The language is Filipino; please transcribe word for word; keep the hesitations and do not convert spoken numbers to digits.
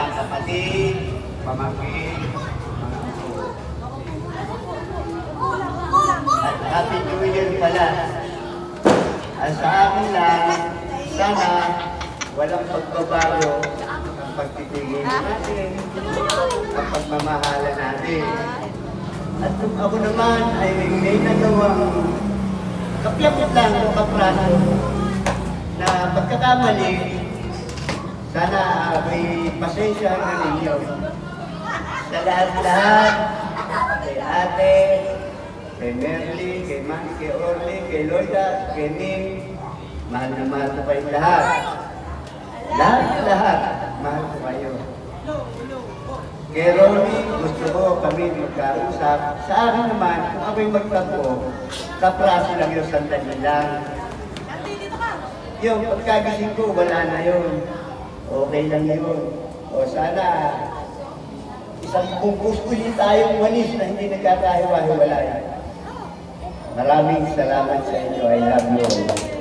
kapatid, pamangkin, mga apo. At happy New Year pala. At sa akin lang, sana walang pagbabago ang pagtitigil natin, ang pagmamahala natin. At kung ako naman ay may nagawang kapyapit lang o kapraso na pagkakamali, sana may pasensya na ninyo. Sa lahat-lahat, kay ate, kay Merly, kay Manny, kay Orly, kay Loida, kay Ning, mahal na mahal ko kayong lahat. Lahat-lahat, mahal ko kayo. Kay Ronnie, gusto ko kami magkausap. Sa akin naman, kung ako'y magtagpo, kapraso lang yung sandali lang. Yung pagkagising ko, wala na yun. Okay lang yun. O sana, isang bungkus ulit tayong walis na hindi nagkakahiwa-hiwalay. Maraming salamat sa inyo. I love you all.